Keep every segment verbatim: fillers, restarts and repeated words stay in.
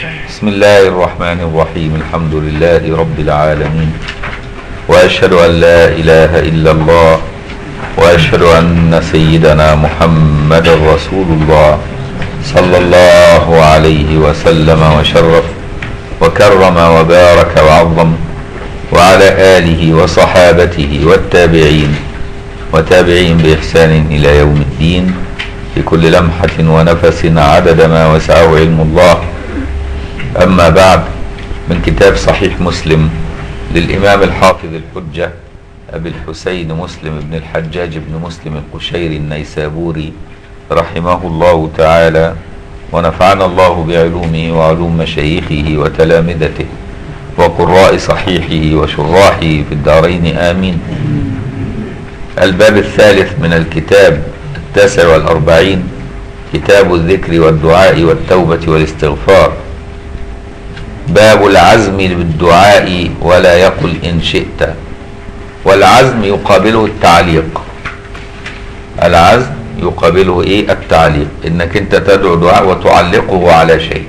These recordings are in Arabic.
بسم الله الرحمن الرحيم. الحمد لله رب العالمين، وأشهد أن لا إله إلا الله، وأشهد أن سيدنا محمد رسول الله صلى الله عليه وسلم وشرف وكرم وبارك وعظم، وعلى آله وصحابته والتابعين وتابعين بإحسان إلى يوم الدين، بكل لمحة ونفس عدد ما وسعه علم الله. أما بعد، من كتاب صحيح مسلم للإمام الحافظ الحجة أبي الحسين مسلم بن الحجاج بن مسلم القشيري النيسابوري رحمه الله تعالى، ونفعنا الله بعلومه وعلوم مشايخه وتلامذته وقراء صحيحه وشراحه في الدارين آمين. الباب الثالث من الكتاب التاسع والأربعين، كتاب الذكر والدعاء والتوبة والاستغفار. باب العزم بالدعاء ولا يقل إن شئت. والعزم يقابله التعليق. العزم يقابله ايه؟ التعليق، انك انت تدعو دعاء وتعلقه على شيء.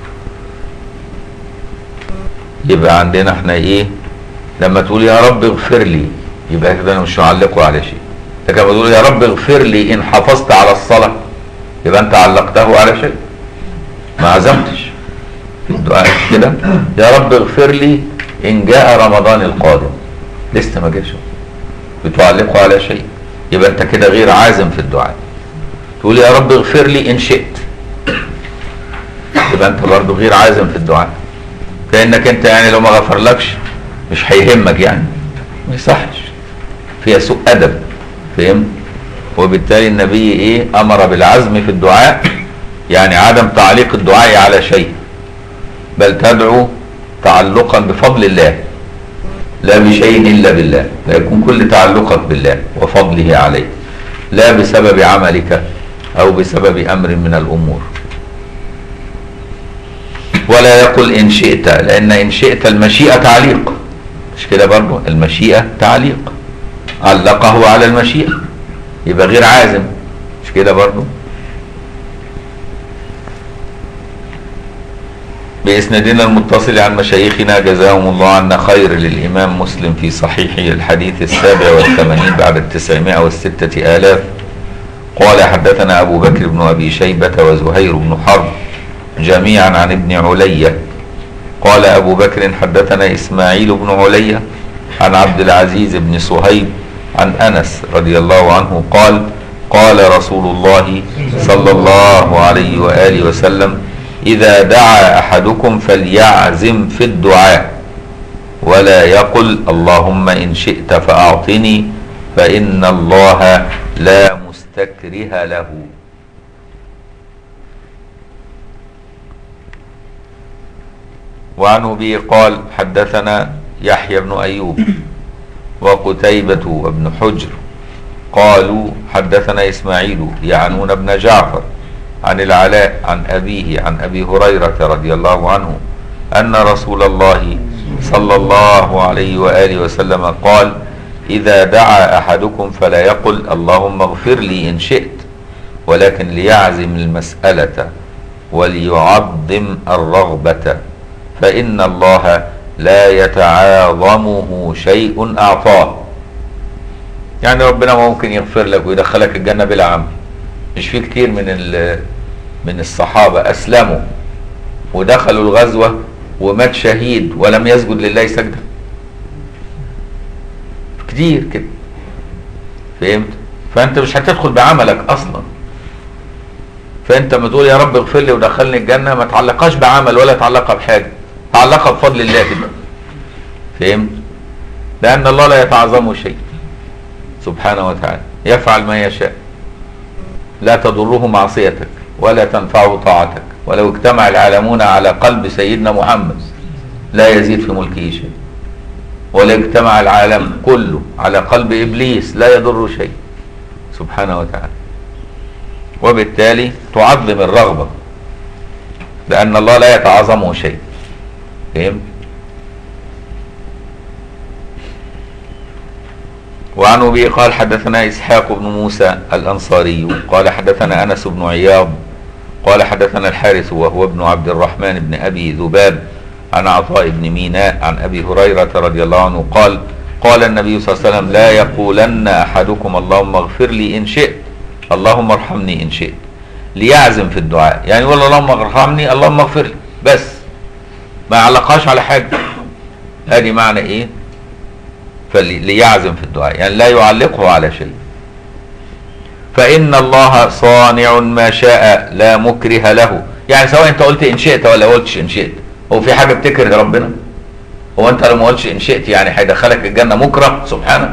يبقى عندنا احنا ايه؟ لما تقول يا رب اغفر لي، يبقى كده انا مش هعلقه على شيء. لكن لما تقول يا رب اغفر لي ان حافظت على الصلاة، يبقى انت علقته على شيء، ما عزمتش في الدعاء كده. يا رب اغفر لي ان جاء رمضان القادم، لسه ما جاش، بتعلقه على شيء، يبقى انت كده غير عازم في الدعاء. تقول يا رب اغفر لي ان شئت، يبقى انت برضه غير عازم في الدعاء، كأنك انت يعني لو ما غفرلكش مش هيهمك، يعني ما يصحش، فيها سوء ادب. فهمت؟ وبالتالي النبي ايه؟ امر بالعزم في الدعاء، يعني عدم تعليق الدعاء على شيء، بل تدعو تعلقا بفضل الله، لا بشيء إلا بالله، لا يكون كل تعلقك بالله وفضله عليك، لا بسبب عملك أو بسبب أمر من الأمور. ولا يقل إن شئت، لأن إن شئت المشيئة تعليق، مش كده برضو؟ المشيئة تعليق، علقه على المشيئة، يبقى غير عازم، مش كده برضو؟ بإسنادنا المتصل عن مشايخنا جزاهم الله عنا خير للإمام مسلم في صحيحه الحديث السابع والثمانين بعد التسعمائة والستة آلاف. قال حدثنا أبو بكر بن أبي شيبة وزهير بن حرب جميعا عن ابن علية. قال أبو بكر حدثنا إسماعيل بن علية عن عبد العزيز بن صهيب عن أنس رضي الله عنه قال قال رسول الله صلى الله عليه وآله وسلم: إذا دعا أحدكم فليعزم في الدعاء ولا يقل اللهم إن شئت فأعطني، فإن الله لا مستكره له. وعن أبي قال حدثنا يحيى بن أيوب وقتيبة وابن حجر قالوا حدثنا إسماعيل يعنون ابن جعفر عن العلاء عن أبيه عن أبي هريرة رضي الله عنه أن رسول الله صلى الله عليه وآله وسلم قال: إذا دعا أحدكم فلا يقل اللهم اغفر لي إن شئت، ولكن ليعزم المسألة وليعظم الرغبة، فإن الله لا يتعاظمه شيء أعطاه. يعني ربنا ممكن يغفر لك ويدخلك الجنة بلا عمل. مش في كتير من من الصحابة أسلموا ودخلوا الغزوة ومات شهيد ولم يسجد لله سجدة؟ كتير كده. فهمت؟ فأنت مش هتدخل بعملك أصلا. فأنت ما تقول يا رب اغفر لي ودخلني الجنة، ما تعلقهاش بعمل ولا تعلقها بحاجة، تعلقها بفضل الله كده. فهمت؟ لأن الله لا يتعظمه شيء سبحانه وتعالى، يفعل ما يشاء، لا تضره معصيتك ولا تنفعه طاعتك. ولو اجتمع العالمون على قلب سيدنا محمد لا يزيد في ملكه شيء، ولو اجتمع العالم كله على قلب إبليس لا يضر شيء سبحانه وتعالى. وبالتالي تعظم الرغبة، لأن الله لا يتعظمه شيء. فهمت؟ وعن أبي قال حدثنا إسحاق بن موسى الأنصاري قال حدثنا أنس بن عياض قال حدثنا الحارث وهو ابن عبد الرحمن بن أبي ذباب عن عطاء بن ميناء عن أبي هريرة رضي الله عنه قال قال النبي صلى الله عليه وسلم لا يقولن أحدكم اللهم اغفر لي إن شئت اللهم ارحمني إن شئت، ليعزم في الدعاء، يعني يقول اللهم ارحمني اللهم اغفر لي بس، ما علقاش على حاجة. هذه معنى إيه؟ فليعزم في الدعاء، يعني لا يعلقه على شيء. فإن الله صانع ما شاء لا مكره له، يعني سواء انت قلت ان شئت ولا قلتش ان شئت، هو في حاجة بتكره ربنا؟ هو انت لو ما قلتش ان شئت يعني هيدخلك الجنة مكره سبحانه؟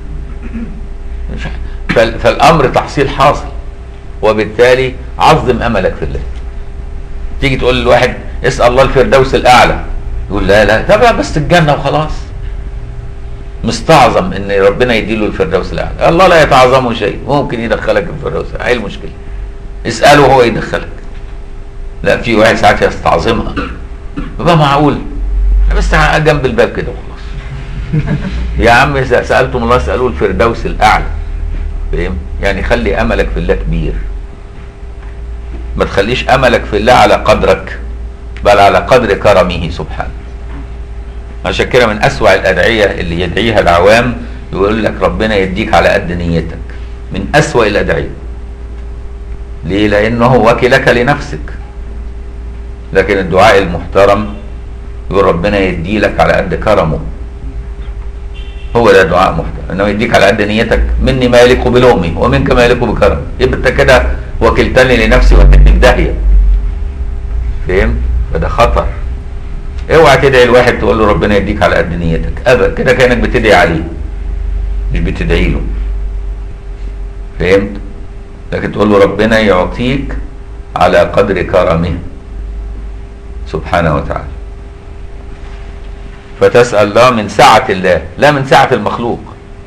فالامر تحصيل حاصل، وبالتالي عظم املك في الله. تيجي تقول للواحد اسأل الله الفردوس الاعلى، يقول لا لا تبع بس الجنة وخلاص، مستعظم ان ربنا يديله الفردوس الاعلى. الله لا يتعظمه شيء، ممكن يدخلك الفردوس، ايه المشكله؟ اساله هو يدخلك. لا، في واحد ساعات يستعظمها، يبقى معقول بس جنب الباب كده وخلاص. يا عم اذا سالتم الله اسالوه الفردوس الاعلى، فاهم؟ يعني خلي املك في الله كبير، ما تخليش املك في الله على قدرك، بل على قدر كرمه سبحانه. عشان كده من أسوأ الأدعية اللي يدعيها العوام يقول لك ربنا يديك على قد نيتك، من أسوأ الأدعية. ليه؟ لأنه وكلك لنفسك. لكن الدعاء المحترم يقول ربنا يدي لك على قد كرمه، هو ده دعاء محترم، انه يديك على قد نيتك، مني ما يليق بلومي ومنك ما يليق بكرمي. يبقى انت كده وكلتني لنفسي وديتني في داهية، فاهم؟ فده خطر. اوعى تدعي الواحد تقول له ربنا يديك على قد نيتك، ابدا، كده كانك بتدعي عليه مش بتدعي له، فهمت؟ لكن تقول له ربنا يعطيك على قدر كرمه سبحانه وتعالى. فتسأل الله من سعة الله لا من سعة المخلوق.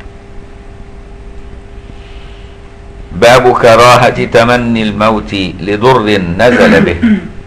باب كراهة تمني الموت لضر نزل به.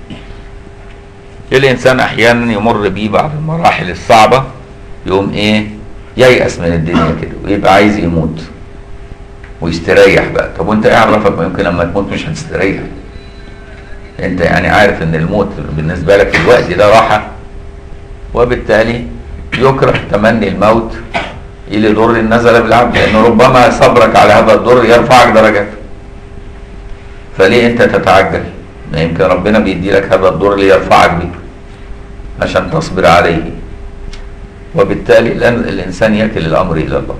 الانسان احيانا يمر بيه بعض المراحل الصعبة، يقوم ايه؟ ييأس من الدنيا كده ويبقى عايز يموت ويستريح بقى. طب وانت ايه عرفك؟ ما يمكن لما تموت مش هتستريح. انت يعني عارف ان الموت بالنسبة لك في الوقت ده راحة، وبالتالي يكره تمني الموت الى ضر نزل بالعبد، لانه ربما صبرك على هذا الضر يرفعك درجات. فليه انت تتعجل؟ ما يمكن ربنا بيدي لك هذا الضر ليرفعك به عشان تصبر عليه. وبالتالي الانسان يكل الامر الى الله.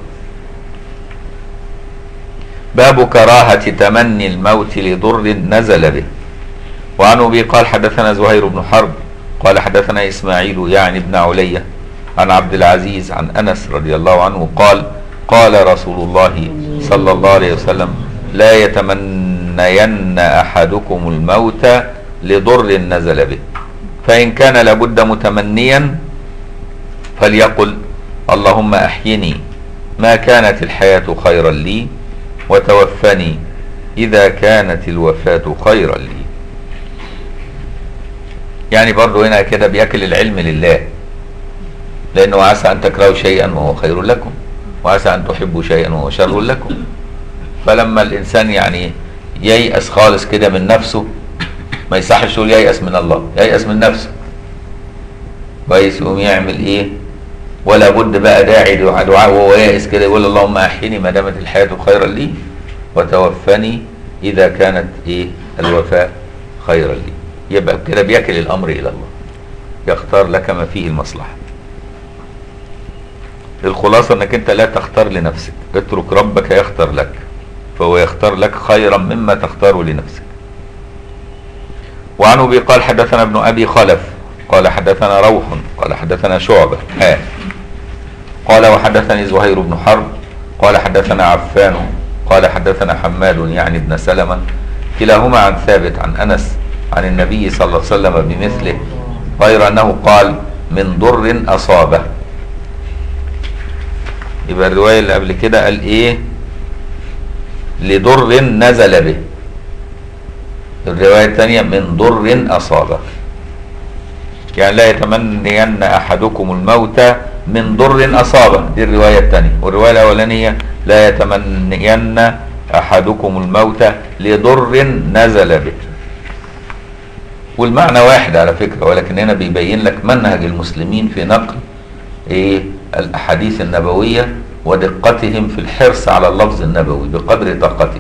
باب كراهة تمني الموت لضر نزل به. وعن ابي قال حدثنا زهير بن حرب قال حدثنا اسماعيل يعني ابن علية عن عبد العزيز عن انس رضي الله عنه قال قال رسول الله صلى الله عليه وسلم لا يتمنين احدكم الموت لضر نزل به، فان كان لابد متمنيا فليقل اللهم احيني ما كانت الحياة خيرا لي وتوفني اذا كانت الوفاة خيرا لي. يعني برضو هنا كده بيأكل العلم لله، لأنه عسى أن تكرهوا شيئا وهو خير لكم وعسى أن تحبوا شيئا وهو شر لكم. فلما الإنسان يعني ييأس خالص كده من نفسه، ما يصحش يقول ييأس من الله، ييأس من نفسه كويس، يقوم يعمل إيه؟ ولا بد بقى داعي دعاء دعاء وهو ييأس كده يقول اللهم أحيني ما دامت الحياة خيرا لي وتوفني إذا كانت إيه الوفاة خيرا لي. يبقى كده بيكل الامر الى الله، يختار لك ما فيه المصلحه. الخلاصه انك انت لا تختار لنفسك، اترك ربك يختار لك، فهو يختار لك خيرا مما تختار لنفسك. وعن ابي قال حدثنا ابن ابي خلف قال حدثنا روح قال حدثنا شعبه ها قال وحدثني زهير بن حرب قال حدثنا عفان قال حدثنا حماد يعني ابن سلمة كلاهما عن ثابت عن انس عن النبي صلى الله عليه وسلم بمثله، غير أنه قال من ضر أصابه. يبقى الرواية اللي قبل كده قال إيه؟ لضر نزل به. الرواية الثانية من ضر أصابه، يعني لا يتمنين أحدكم الموت من ضر أصابه، دي الرواية الثانية. والرواية الأولانية لا يتمنين أحدكم الموت لضر نزل به. والمعنى واحد على فكرة، ولكن هنا بيبين لك منهج المسلمين في نقل ايه الاحاديث النبوية ودقتهم في الحرص على اللفظ النبوي بقدر طاقتهم.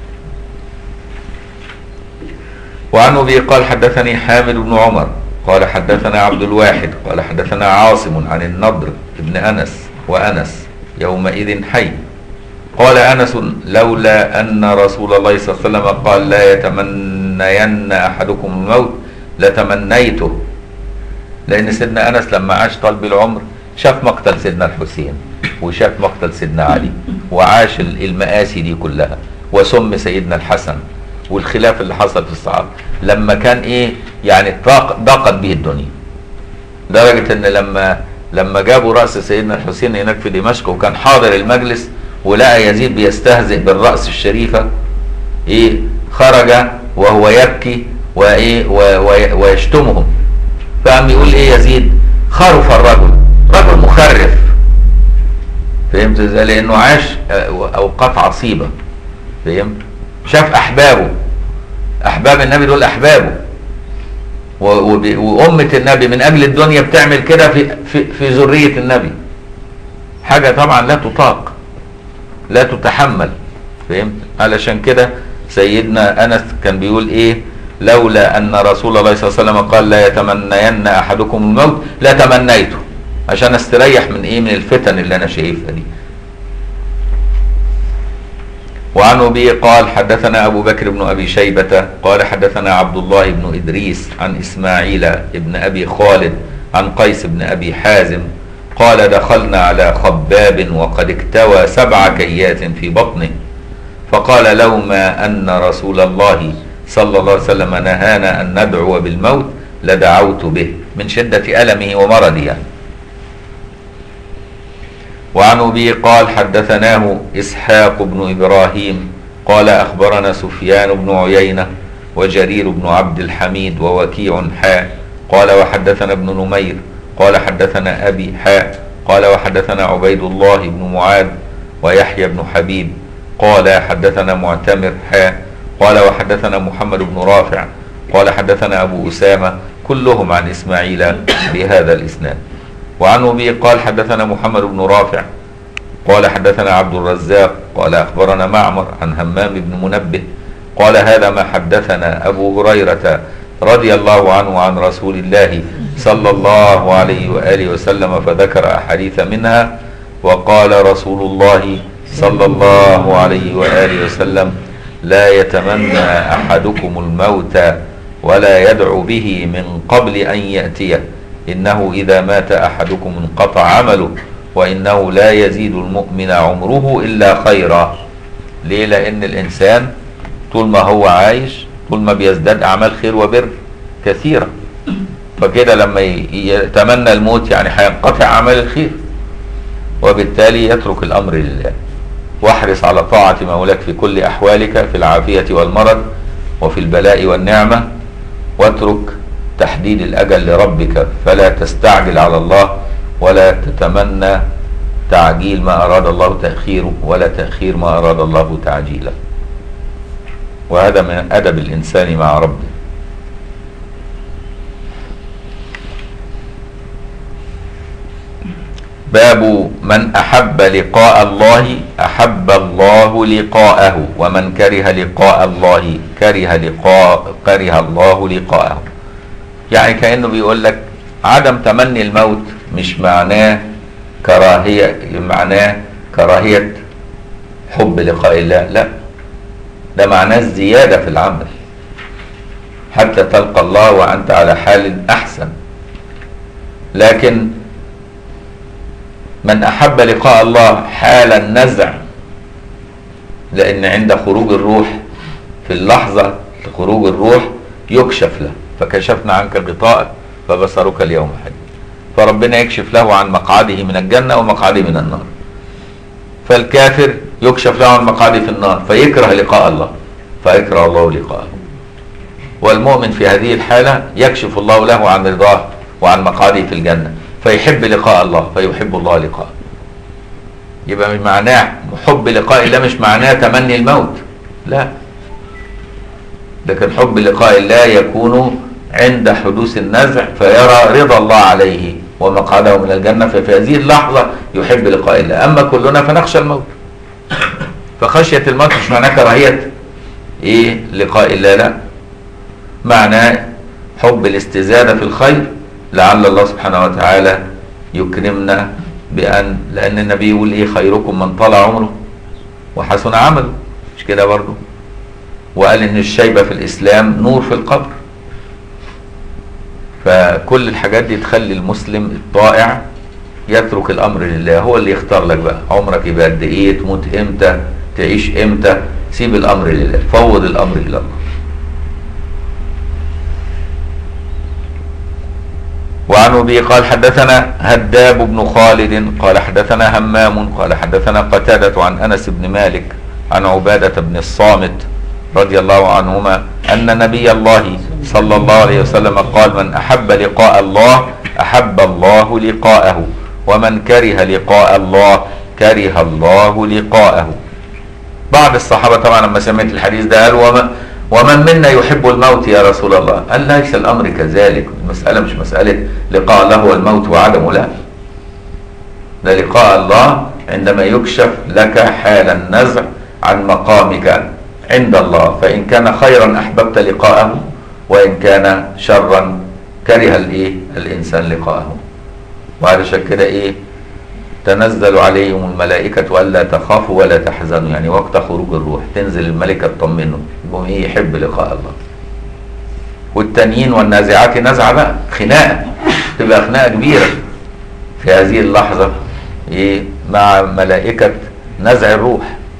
وعن ابي قال حدثني حامد بن عمر قال حدثنا عبد الواحد قال حدثنا عاصم عن النضر بن انس وانس يومئذ حي قال انس لولا ان رسول الله صلى الله عليه وسلم قال لا يتمنين احدكم الموت لتمنيته، لان سيدنا انس لما عاش طال بالعمر شاف مقتل سيدنا الحسين وشاف مقتل سيدنا علي وعاش المآسي دي كلها وسم سيدنا الحسن والخلاف اللي حصل في الصحابه لما كان ايه يعني ضاقت به الدنيا، لدرجه ان لما لما جابوا راس سيدنا الحسين هناك في دمشق وكان حاضر المجلس ولقى يزيد بيستهزئ بالراس الشريفه ايه خرج وهو يبكي وايه ويشتمهم، فقام يقول ايه يزيد خرف الرجل، رجل مخرف، فهمت ازاي؟ لانه عاش اوقات عصيبه، فهمت؟ شاف احبابه، احباب النبي دول احبابه، وامه النبي من اجل الدنيا بتعمل كده في في في ذريه النبي، حاجه طبعا لا تطاق لا تتحمل، فهمت؟ علشان كده سيدنا انس كان بيقول ايه لولا ان رسول الله صلى الله عليه وسلم قال لا يتمنين احدكم الموت لتمنيته، عشان استريح من ايه من الفتن اللي انا شايفها دي. وعن ابي قال حدثنا ابو بكر بن ابي شيبه قال حدثنا عبد الله بن ادريس عن اسماعيل بن ابي خالد عن قيس بن ابي حازم قال دخلنا على خباب وقد اكتوى سبع كيات في بطنه فقال لوما ان رسول الله صلى الله عليه وسلم نهانا ان ندعو بالموت لدعوت به، من شده المه ومرضه يعني. وعن ابي قال حدثناه اسحاق بن ابراهيم قال اخبرنا سفيان بن عيينه وجرير بن عبد الحميد ووكيع حاء قال وحدثنا ابن نمير قال حدثنا ابي حاء قال وحدثنا عبيد الله بن معاذ ويحيى بن حبيب قال حدثنا معتمر حاء قال وحدثنا محمد بن رافع قال حدثنا ابو اسامه كلهم عن اسماعيل بهذا الاسناد. وعن ابي قال حدثنا محمد بن رافع قال حدثنا عبد الرزاق قال اخبرنا معمر عن همام بن منبه قال هذا ما حدثنا ابو هريره رضي الله عنه عن رسول الله صلى الله عليه واله وسلم فذكر احاديث منها وقال رسول الله صلى الله عليه واله وسلم لا يتمنى احدكم الموت ولا يدعو به من قبل ان ياتيه إنه إذا مات أحدكم انقطع عمله وإنه لا يزيد المؤمن عمره إلا خيرا. ليه؟ لأن الإنسان طول ما هو عايش طول ما بيزداد أعمال خير وبر كثيرة، فكده لما يتمنى الموت يعني هينقطع عمل الخير، وبالتالي يترك الأمر لله. واحرص على طاعة مولاك في كل أحوالك في العافية والمرض وفي البلاء والنعمة، واترك تحديد الأجل لربك فلا تستعجل على الله ولا تتمنى تعجيل ما أراد الله تأخيره ولا تأخير ما أراد الله تعجيله، وهذا من أدب الإنسان مع ربه. باب من أحب لقاء الله أحب الله لقاءه ومن كره لقاء الله كره لقاء كره الله لقاءه. يعني كأنه بيقول لك عدم تمني الموت مش معناه كراهية، معناه كراهية حب لقاء الله، لا، ده معناه الزيادة في العمل حتى تلقى الله وأنت على حال أحسن. لكن من أحب لقاء الله حال النزع، لأن عند خروج الروح في اللحظة خروج الروح يكشف له، فكشفنا عنك غطاءك فبصرك اليوم حديد، فربنا يكشف له عن مقعده من الجنة ومقعده من النار. فالكافر يكشف له عن مقعده في النار فيكره لقاء الله فيكره الله لقاءه، والمؤمن في هذه الحالة يكشف الله له عن رضاه وعن مقعده في الجنة فيحب لقاء الله فيحب الله لقاءه. يبقى مش معناه حب لقاء الله مش معناه تمني الموت، لا، لكن حب لقاء الله يكون عند حدوث النزع فيرى رضا الله عليه ومقعده من الجنة، ففي هذه اللحظة يحب لقاء الله. أما كلنا فنخشى الموت، فخشية الموت مش معناه كراهية إيه لقاء الله، لا، معناه حب الاستزادة في الخير، لعل الله سبحانه وتعالى يكرمنا بأن، لأن النبي يقول إيه خيركم من طال عمره وحسن عمله، مش كده برضه؟ وقال إن الشيبة في الإسلام نور في القبر. فكل الحاجات دي تخلي المسلم الطائع يترك الأمر لله، هو اللي يختار لك بقى عمرك يبقى قد إيه، تموت إمتى، تعيش إمتى، سيب الأمر لله، فوض الأمر إلى الله. وعن أبي قال حدثنا هداب بن خالد قال حدثنا همام قال حدثنا قتادة عن أنس بن مالك عن عبادة بن الصامت رضي الله عنهما أن نبي الله صلى الله عليه وسلم قال من أحب لقاء الله أحب الله لقاءه، ومن كره لقاء الله كره الله لقاءه. بعض الصحابة طبعا لما سمعت الحديث ده قال وما ومن منا يحب الموت يا رسول الله؟ قال ليس الأمر كذلك، المسألة مش مسألة لقاء الله والموت وعدمه، لا، ده لقاء الله عندما يكشف لك حال النزع عن مقامك عند الله، فإن كان خيرا أحببت لقاءه، وإن كان شرا كره الإيه الإنسان لقاءه. وعلشان كده إيه تنزل عليهم الملائكة ألا تخافوا ولا تحزنوا، يعني وقت خروج الروح تنزل الملائكة تطمنه، يقوم إيه يحب لقاء الله. والتانيين والنازعات نزعة بقى خناقة، تبقى خناقة كبيرة في هذه اللحظة إيه مع ملائكة نزع الروح.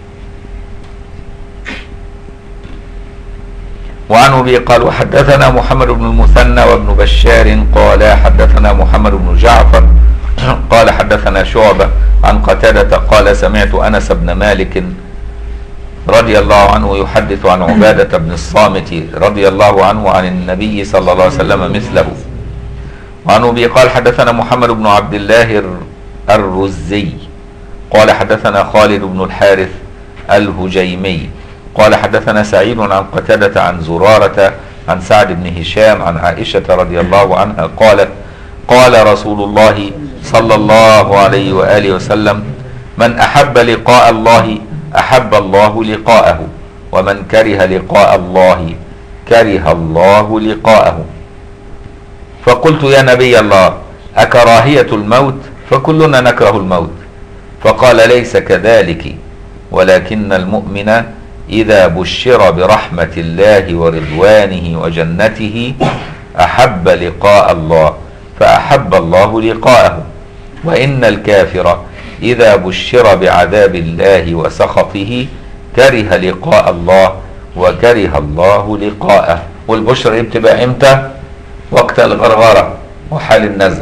وعن أبي قال وحدثنا محمد بن المثنى وابن بشار قال حدثنا محمد بن جعفر قال حدثنا شعبة عن قتادة قال سمعت أنس بن مالك رضي الله عنه يحدث عن عبادة بن الصامت رضي الله عنه عن النبي صلى الله عليه وسلم مثله. وعن أبي قال حدثنا محمد بن عبد الله الرزي قال حدثنا خالد بن الحارث الهجيمي قال حدثنا سعيد عن قتادة عن زرارة عن سعد بن هشام عن عائشة رضي الله عنها قالت قال رسول الله صلى الله عليه وآله وسلم من أحب لقاء الله أحب الله لقاءه، ومن كره لقاء الله كره الله لقاءه. فقلت يا نبي الله أكراهية الموت؟ فكلنا نكره الموت. فقال ليس كذلك، ولكن المؤمن إذا بشر برحمة الله ورضوانه وجنته أحب لقاء الله فأحب الله لقاءه، وإن الكافر إذا بشر بعذاب الله وسخطه كره لقاء الله وكره الله لقاءه. والبشر بتبقى امتى؟ وقت الغرغرة وحال النزع.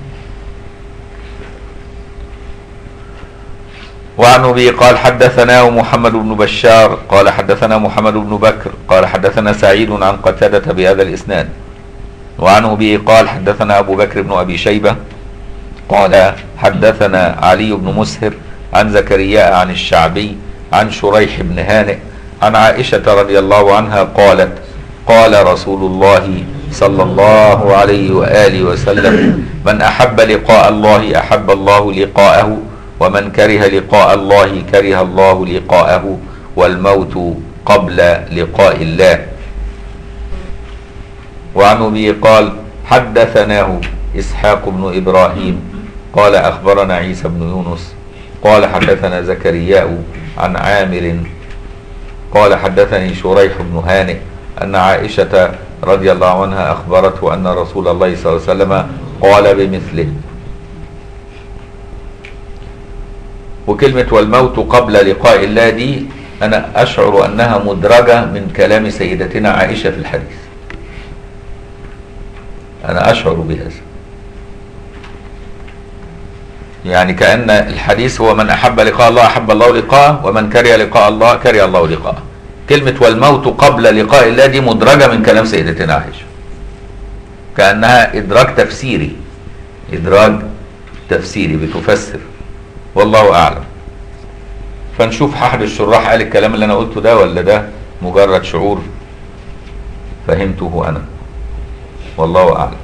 وعن أبي قال حدثنا محمد بن بشار قال حدثنا محمد بن بكر قال حدثنا سعيد عن قتادة بهذا الإسناد. وعن أبي قال حدثنا أبو بكر بن أبي شيبة قال حدثنا علي بن مسهر عن زكريا عن الشعبي عن شريح بن هانئ عن عائشة رضي الله عنها قالت قال رسول الله صلى الله عليه وآله وسلم من أحب لقاء الله أحب الله لقاءه، ومن كره لقاء الله كره الله لقاءه، والموت قبل لقاء الله. وعن أبي قال حدثناه إسحاق بن إبراهيم قال أخبرنا عيسى بن يونس قال حدثنا زكريا عن عامر قال حدثني شريح بن هانئ أن عائشة رضي الله عنها أخبرته أن رسول الله صلى الله عليه وسلم قال بمثله. وكلمة والموت قبل لقاء الله دي أنا أشعر أنها مدرجة من كلام سيدتنا عائشة في الحديث، أنا أشعر بهذا، يعني كأن الحديث هو من أحب لقاء الله أحب الله لقاءه، ومن كره لقاء الله كره الله لقاءه. كلمة والموت قبل لقاء الله دي مدرجة من كلام سيدتنا عائشة، كأنها إدراج تفسيري، إدراج تفسيري بتفسر، والله أعلم. فنشوف أحد الشراح قال الكلام اللي أنا قلته ده ولا ده مجرد شعور فهمته أنا. والله أعلم.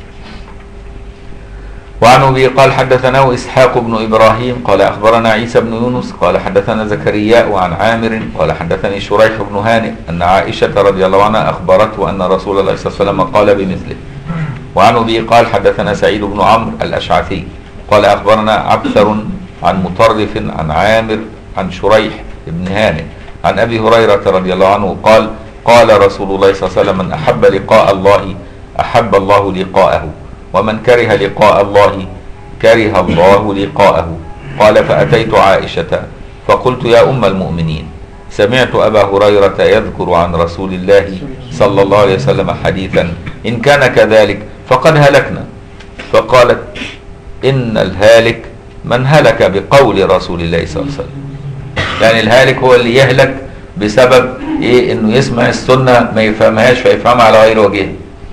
وعن أبي قال حدثنا إسحاق بن إبراهيم قال أخبرنا عيسى بن يونس قال حدثنا زكريا عن عامر قال حدثني شريح بن هانئ أن عائشة رضي الله عنها أخبرته أن رسول الله صلى الله عليه وسلم قال بمثله. وعن أبي قال حدثنا سعيد بن عمرو الأشعثي قال أخبرنا عبثر عن مطرف عن عامر عن شريح بن هانئ عن أبي هريرة رضي الله عنه قال قال رسول الله صلى الله عليه وسلم من أحب لقاء الله أحب الله لقاءه ومن كره لقاء الله كره الله لقاءه. قال فأتيت عائشة فقلت يا أم المؤمنين سمعت أبا هريرة يذكر عن رسول الله صلى الله عليه وسلم حديثا إن كان كذلك فقد هلكنا. فقالت إن الهالك من هلك بقول رسول الله صلى الله عليه وسلم. يعني الهالك هو اللي يهلك بسبب إيه؟ إنه يسمع السنة ما يفهمهاش فيفهمها على غير وجهه.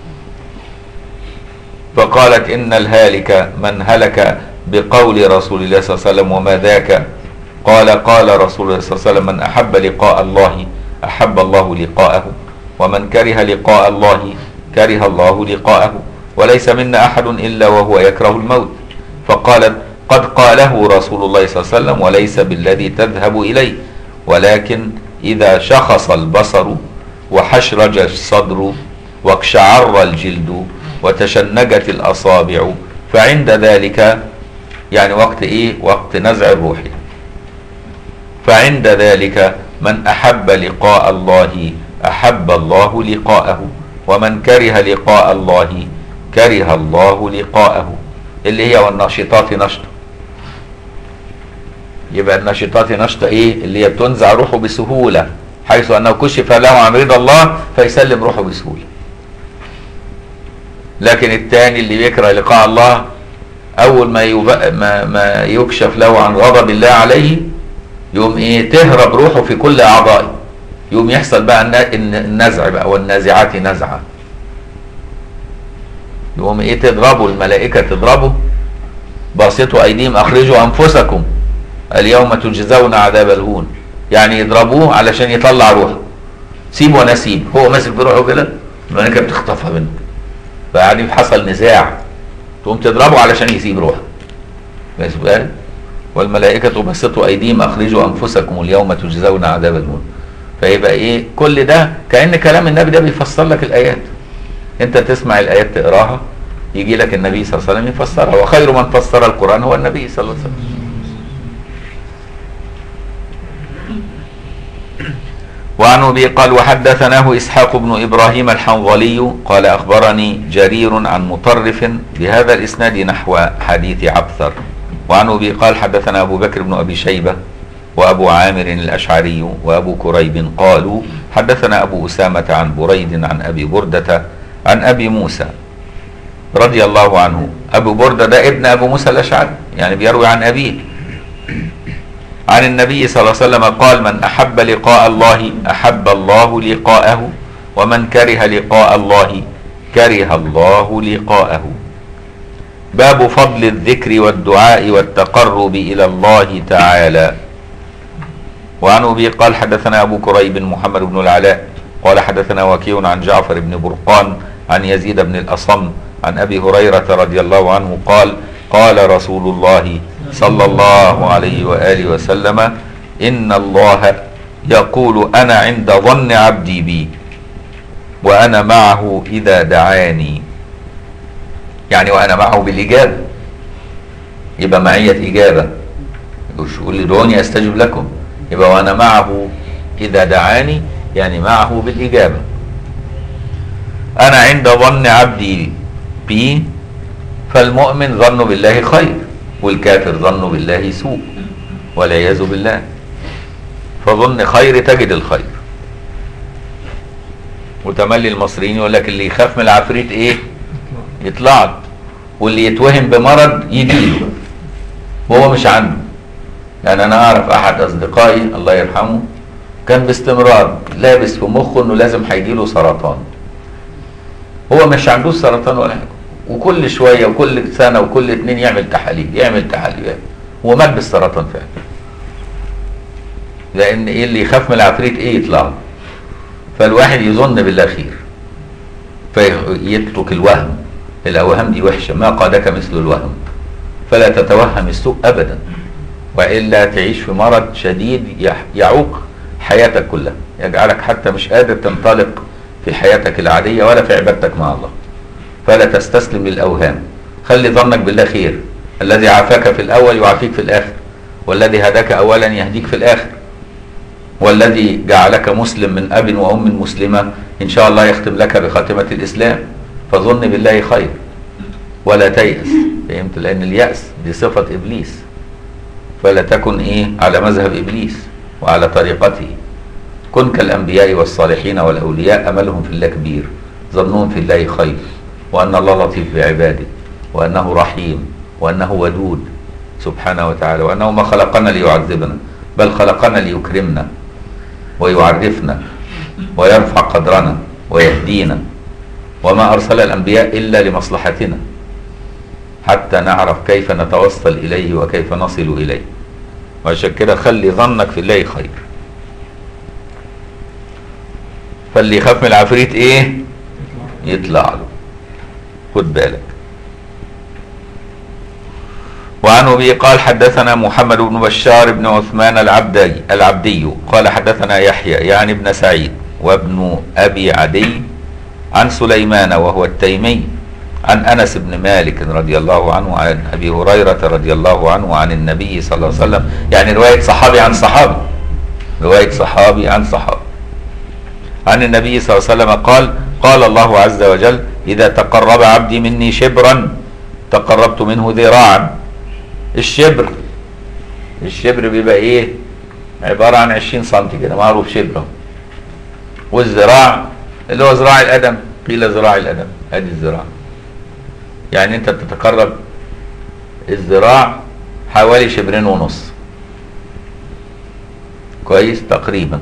فقالت إن الهالك من هلك بقول رسول الله صلى الله عليه وسلم وما ذاك. قال قال رسول الله صلى الله عليه وسلم من أحب لقاء الله أحب الله لقاءه ومن كره لقاء الله كره الله لقاءه وليس منا أحد إلا وهو يكره الموت. فقالت قد قاله رسول الله صلى الله عليه وسلم وليس بالذي تذهب إليه ولكن إذا شخص البصر وحشرج الصدر واقشعر الجلد وتشنجت الأصابع فعند ذلك يعني وقت إيه؟ وقت نزع الروح. فعند ذلك من أحب لقاء الله أحب الله لقاءه ومن كره لقاء الله كره الله لقاءه اللي هي والناشطات نشطة. يبقى الناشطات نشطة إيه؟ اللي هي بتنزع روحه بسهولة حيث أنه كشف له عن رضا الله فيسلم روحه بسهولة. لكن الثاني اللي بيكره لقاء الله أول ما, ما, ما يكشف له عن غضب الله عليه يوم إيه؟ تهرب روحه في كل أعضائه. يوم يحصل بقى النزع بقى والنازعات نزعة. يوم إيه؟ تضربه الملائكة تضربه باسطوا أيديهم أخرجوا أنفسكم اليوم تجزون عذاب الهون. يعني يضربوه علشان يطلع روحه. سيب وانا سيب هو ماسك بروحه كده الملائكة بتخطفها منه. فقاعدين حصل نزاع تقوم تضربه علشان يسيب روحه. ماشي. والملائكة باسطوا أيديهم أخرجوا أنفسكم اليوم تجزون عذاب الهون. فيبقى إيه؟ كل ده كأن كلام النبي ده بيفسر لك الآيات. أنت تسمع الآيات تقراها يجي لك النبي صلى الله عليه وسلم يفسرها وخير من فسر القرآن هو النبي صلى الله عليه وسلم. وعن أبي قال وحدثناه إسحاق بن إبراهيم الحنظلي قال أخبرني جرير عن مطرف بهذا الإسناد نحو حديث عبثر. وعن أبي قال حدثنا أبو بكر بن أبي شيبة وأبو عامر الأشعري وأبو كريب قالوا حدثنا أبو أسامة عن بريد عن أبي بردة عن أبي موسى رضي الله عنه. أبو بردة ده ابن أبو موسى الأشعري يعني بيروي عن أبيه عن النبي صلى الله عليه وسلم قال من أحب لقاء الله أحب الله لقاءه ومن كره لقاء الله كره الله لقاءه. باب فضل الذكر والدعاء والتقرب إلى الله تعالى. وعن أبي قال حدثنا أبو كريب محمد بن العلاء قال حدثنا وكيع عن جعفر بن برقان عن يزيد بن الأصم عن أبي هريرة رضي الله عنه قال قال رسول الله صلى الله عليه وآله وسلم إن الله يقول أنا عند ظن عبدي بي وأنا معه إذا دعاني. يعني وأنا معه بالإجابة يبقى معية إجابة. يقول لي ادعوني أستجب لكم يبقى وأنا معه إذا دعاني يعني معه بالإجابة. أنا عند ظن عبدي بي فالمؤمن ظن بالله خير والكافر ظن بالله سوء والعياذ بالله. فظن خير تجد الخير. وتملي المصريين يقول لك اللي يخاف من العفريت ايه يطلع، واللي يتوهم بمرض يجيله وهو مش عنده. يعني انا اعرف احد اصدقائي الله يرحمه كان باستمرار لابس في مخه انه لازم هيجيله سرطان. هو مش عندوش سرطان ولا حاجه، وكل شويه وكل سنه وكل اتنين يعمل تحاليل يعمل تحاليل يعني. ومات بالسرطان فعلا. لان ايه اللي يخاف من العفريت ايه يطلع. فالواحد يظن بالله خير فيترك الوهم. الأوهام دي وحشة، ما قادك مثل الوهم، فلا تتوهم السوء أبدا، وإلا تعيش في مرض شديد يعوق حياتك كلها، يجعلك حتى مش قادر تنطلق في حياتك العادية ولا في عبادتك مع الله. فلا تستسلم للأوهام، خلي ظنك بالله خير. الذي عافاك في الأول يعافيك في الآخر، والذي هداك أولا يهديك في الآخر، والذي جعلك مسلم من أب وأم مسلمة إن شاء الله يختم لك بخاتمة الإسلام. فظن بالله خير ولا تيأس. فهمت؟ لأن اليأس دي صفة إبليس، فلا تكن إيه على مذهب إبليس وعلى طريقته. كن كالأنبياء والصالحين والأولياء، أملهم في الله كبير، ظنهم في الله خير، وأن الله لطيف بعباده، وأنه رحيم، وأنه ودود سبحانه وتعالى، وأنه ما خلقنا ليعذبنا بل خلقنا ليكرمنا ويعرفنا ويرفع قدرنا ويهدينا، وما أرسل الأنبياء إلا لمصلحتنا حتى نعرف كيف نتوصل إليه وكيف نصل إليه. وعشان كده خلي ظنك في الله خير. فاللي يخاف من العفريت ايه؟ يطلع له. خد بالك. وعن أبي قال حدثنا محمد بن بشار بن عثمان العبدي العبدي قال حدثنا يحيى يعني ابن سعيد وابن أبي عدي عن سليمان وهو التيمي عن أنس بن مالك رضي الله عنه عن أبي هريرة رضي الله عنه عن النبي صلى الله عليه وسلم. يعني رواية صحابي عن صحابي، رواية صحابي عن صحابي عن النبي صلى الله عليه وسلم قال: قال الله عز وجل: إذا تقرب عبدي مني شبرا تقربت منه ذراعا. الشبر الشبر بيبقى ايه؟ عبارة عن عشرين سنتي كده، معروف شبر. والذراع اللي هو ذراع القدم، قيل ذراع القدم، ادي الذراع. يعني انت بتتقرب الذراع حوالي شبرين ونص، كويس تقريبا.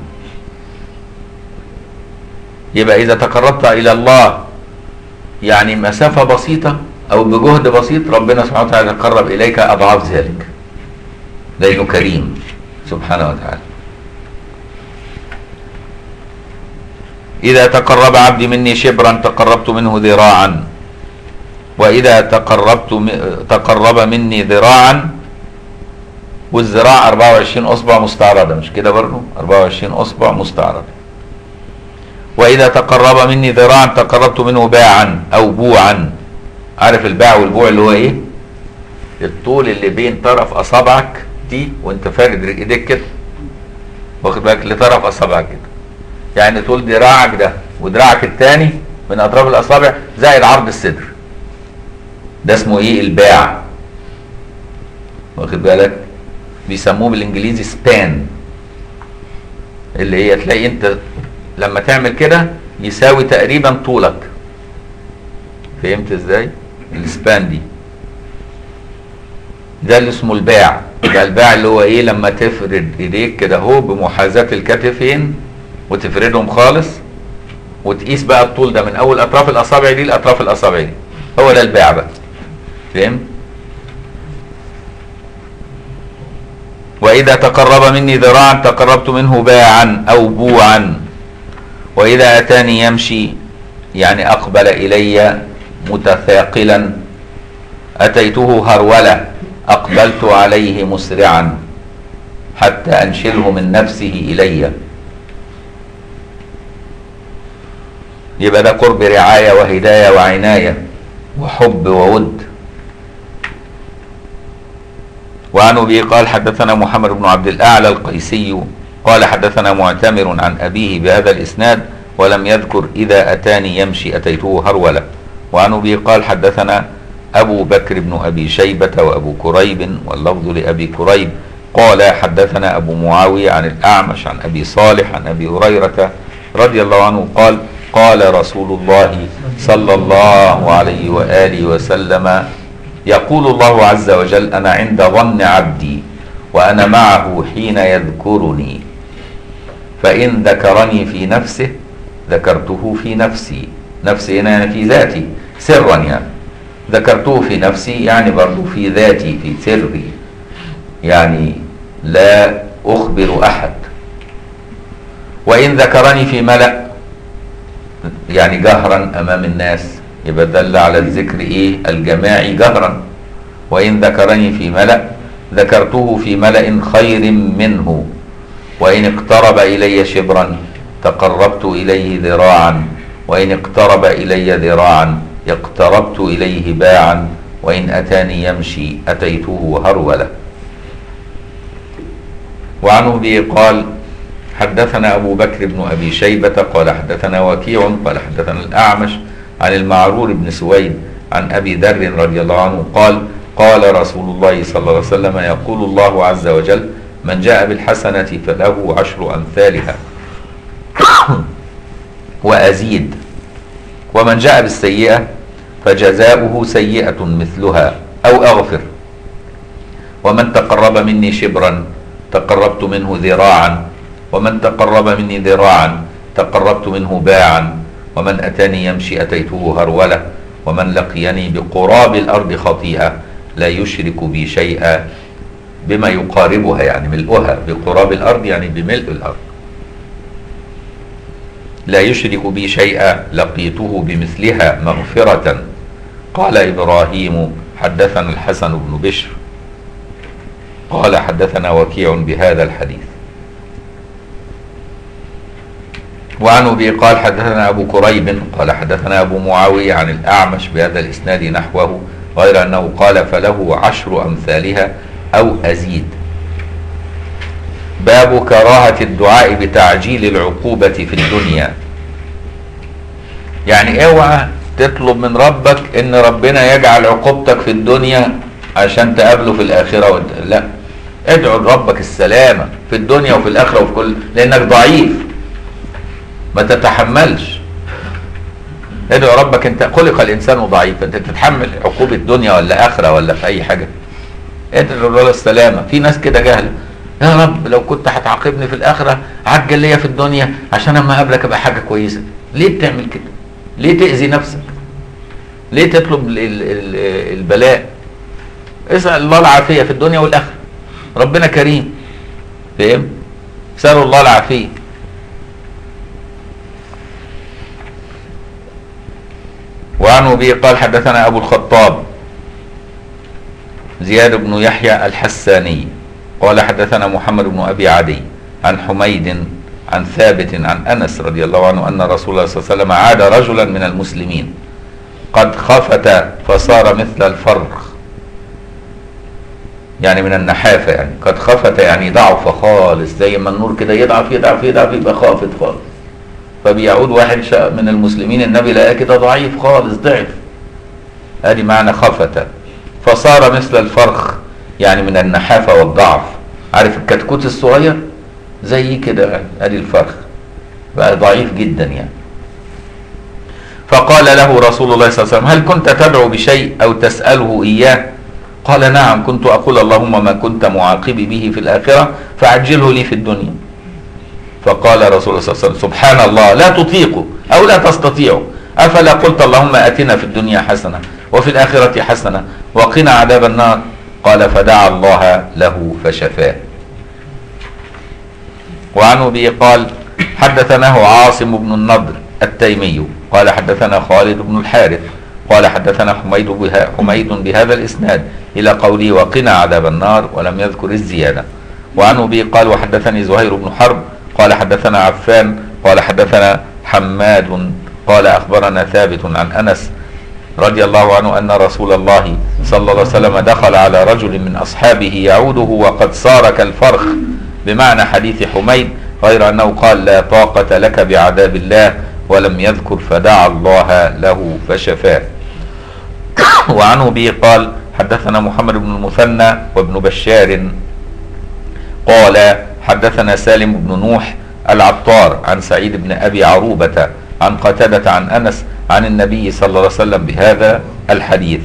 يبقى اذا تقربت الى الله يعني مسافة بسيطة او بجهد بسيط، ربنا سبحانه وتعالى يتقرب اليك اضعاف ذلك، لانه كريم سبحانه وتعالى. اذا تقرب عبدي مني شبرا تقربت منه ذراعا، واذا تقربت تقرب مني ذراعا، والذراع أربعة وعشرين اصبع مستعرضة، مش كده برضه؟ أربعة وعشرين اصبع مستعرضة. واذا تقرب مني ذراعا تقربت منه باعا او بوعا. عارف الباع والبوع اللي هو ايه؟ الطول اللي بين طرف اصابعك دي وانت فارد ايديك كده، واخد بالك، لطرف اصابعك كده. يعني طول ذراعك ده ودراعك الثاني من اطراف الاصابع زائد عرض الصدر، ده اسمه ايه؟ الباع، واخد بالك. بيسموه بالانجليزي سبان، اللي هي تلاقي انت لما تعمل كده يساوي تقريبا طولك. فهمت ازاي؟ السبان دي ده اللي اسمه الباع. ده الباع اللي هو ايه؟ لما تفرد ايديك كده اهو بمحاذاة الكتفين وتفردهم خالص وتقيس بقى الطول ده من اول اطراف الاصابع دي لاطراف الاصابع دي، هو ده الباع بقى. فهمت؟ واذا تقرب مني ذراعا تقربت منه باعا او بوعا. واذا اتاني يمشي يعني اقبل الي متثاقلا اتيته هروله اقبلت عليه مسرعا حتى انشله من نفسه الي. يبقى ده قرب رعايه وهدايه وعنايه وحب وود. وعن ابي قال حدثنا محمد بن عبد الاعلى القيسي قال حدثنا معتمر عن ابيه بهذا الاسناد ولم يذكر اذا اتاني يمشي اتيته هروله. وعن ابي قال حدثنا ابو بكر بن ابي شيبه وابو كريب واللفظ لابي كريب قال حدثنا ابو معاويه عن الاعمش عن ابي صالح عن ابي هريره رضي الله عنه قال: قال رسول الله صلى الله عليه واله وسلم: يقول الله عز وجل: انا عند ظن عبدي وانا معه حين يذكرني، فان ذكرني في نفسه ذكرته في نفسي. نفسي هنا يعني في ذاتي سرا، يعني ذكرته في نفسي يعني برضو في ذاتي في سري، يعني لا أخبر أحد. وإن ذكرني في ملأ يعني جهرا امام الناس، يبقى دل على الذكر ايه الجماعي جهرا. وان ذكرني في ملأ ذكرته في ملأ خير منه، وان اقترب الي شبرا تقربت اليه ذراعا، وان اقترب الي ذراعا اقتربت اليه باعا، وان اتاني يمشي اتيته هروله. وعنه به قال حدثنا أبو بكر بن أبي شيبة قال حدثنا وكيع قال حدثنا الأعمش عن المعرور بن سويد عن أبي ذر رضي الله عنه قال قال رسول الله صلى الله عليه وسلم يقول الله عز وجل من جاء بالحسنة فله عشر أمثالها وأزيد، ومن جاء بالسيئة فجزاؤه سيئة مثلها أو أغفر، ومن تقرب مني شبرا تقربت منه ذراعا، ومن تقرب مني ذراعا تقربت منه باعا، ومن أتاني يمشي أتيته هرولة، ومن لقيني بقراب الأرض خطيئة لا يشرك بي شيئا بما يقاربها يعني ملؤها، بقراب الأرض يعني بملء الأرض، لا يشرك بي شيئا لقيته بمثلها مغفرة. قال إبراهيم حدثنا الحسن بن بشر قال حدثنا وكيع بهذا الحديث. وعنه به قال حدثنا أبو كريب قال حدثنا أبو معاوية عن الأعمش بهذا الإسناد نحوه، غير أنه قال فله عشر أمثالها أو أزيد. باب كراهة الدعاء بتعجيل العقوبة في الدنيا، يعني اوعى تطلب من ربك ان ربنا يجعل عقوبتك في الدنيا عشان تقابله في الآخرة، لا، ادعو لربك السلامة في الدنيا وفي الآخرة وفي كل، لأنك ضعيف ما تتحملش. ادعو ربك، انت خلق الانسان ضعيف، انت تتحمل عقوبة دنيا ولا اخرة ولا في اي حاجة؟ ادعو الله السلامة. في ناس كده جهلة، يا رب لو كنت هتعاقبني في الاخرة عجل ليا في الدنيا عشان اما اقابلك ابقى حاجة كويسة. ليه بتعمل كده؟ ليه تأذي نفسك؟ ليه تطلب البلاء؟ اسأل الله العافية في الدنيا والاخرة، ربنا كريم، فاهم؟ سألوا الله العافية. وعنه به قال حدثنا أبو الخطاب زياد بن يحيى الحساني قال حدثنا محمد بن أبي عدي عن حميد عن ثابت عن أنس رضي الله عنه أن رسول الله صلى الله عليه وسلم عاد رجلا من المسلمين قد خفت فصار مثل الفرخ، يعني من النحافة، يعني قد خفت يعني ضعف خالص، زي ما النور كده يضعف يضعف يضعف يبقى خافت خالص. فبيعود واحد من المسلمين النبي لقاه كده ضعيف خالص، ضعف، ادي معنى خفت. فصار مثل الفرخ يعني من النحافة والضعف، عارف الكتكوت الصغير زي كده، ادي الفرخ بقى ضعيف جدا يعني. فقال له رسول الله صلى الله عليه وسلم هل كنت تدعو بشيء او تسأله اياه؟ قال نعم، كنت اقول اللهم ما كنت معاقبي به في الاخرة فعجله لي في الدنيا. فقال رسول الله صلى الله عليه وسلم سبحان الله لا تطيق او لا تستطيع، افلا قلت اللهم اتنا في الدنيا حسنة وفي الاخرة حسنة وقنا عذاب النار؟ قال فدعا الله له فشفاه. وعنه به قال حدثناه عاصم بن النضر التيمي قال حدثنا خالد بن الحارث قال حدثنا حميد بها حميد بهذا الاسناد الى قوله وقنا عذاب النار ولم يذكر الزيادة. وعنه به قال وحدثني زهير بن حرب قال حدثنا عفان قال حدثنا حماد قال اخبرنا ثابت عن انس رضي الله عنه ان رسول الله صلى الله عليه وسلم دخل على رجل من اصحابه يعوده وقد صار كالفرخ، بمعنى حديث حميد، غير انه قال لا طاقة لك بعذاب الله ولم يذكر فدعا الله له فشفاه. وعنه به قال حدثنا محمد بن المثنى وابن بشار قال حدثنا سالم بن نوح العطار عن سعيد بن أبي عروبة عن قتادة عن أنس عن النبي صلى الله عليه وسلم بهذا الحديث.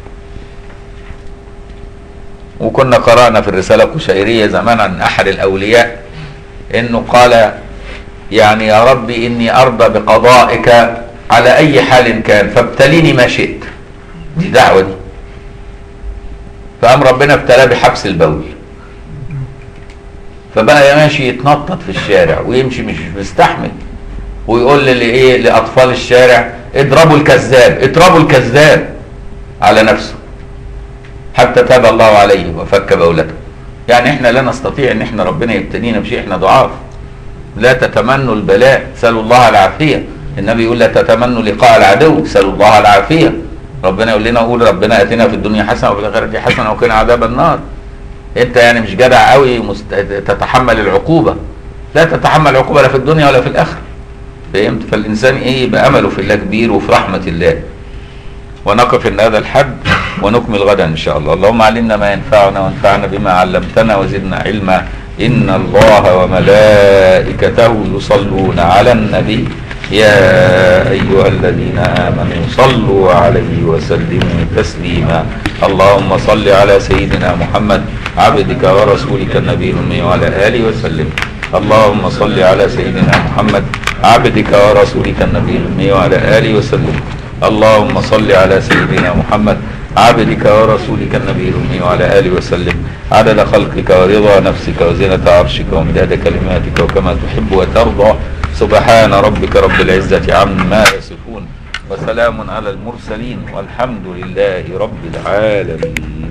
وكنا قرأنا في الرسالة القشيرية زمان عن أحد الأولياء إنه قال يعني يا رب إني أرضى بقضائك على أي حال كان فابتليني ما شئت. دي دعوة دي. فقام ربنا ابتلاه بحبس البول، فبقى ماشي يتنطط في الشارع ويمشي مش مستحمل، ويقول لي ايه لاطفال الشارع اضربوا الكذاب اضربوا الكذاب على نفسه حتى تاب الله عليه وفك بولته. يعني احنا لا نستطيع ان احنا ربنا يبتلينا بشيء، احنا ضعاف. لا تتمنوا البلاء سألوا الله العافية. النبي يقول لا تتمنوا لقاء العدو سألوا الله العافية. ربنا يقول لنا قول ربنا اتنا في الدنيا حسنه وفي الاخره حسنه وقنا عذاب النار. انت يعني مش جدع قوي مست... تتحمل العقوبه. لا تتحمل العقوبه لا في الدنيا ولا في الاخره. فهمت؟ فالانسان ايه يبقى امله في الله كبير وفي رحمه الله. ونقف عند هذا الحد ونكمل غدا ان شاء الله. اللهم علمنا ما ينفعنا وانفعنا بما علمتنا وزدنا علما. ان الله وملائكته يصلون على النبي يا أيها الذين آمنوا صلوا عليه وسلموا تسليما. اللهم صل على سيدنا محمد عبدك ورسولك النبي الأمي وعلى آله وسلم. اللهم صل على سيدنا محمد عبدك ورسولك النبي الأمي وعلى آله وسلم. اللهم صل على سيدنا محمد عبدك ورسولك النبي الأمي وعلى آله وسلم عدد خلقك ورضا نفسك وزنة عرشك ومداد كلماتك وكما تحب وترضى. سبحان ربك رب العزة عما يصفون وسلام على المرسلين والحمد لله رب العالمين.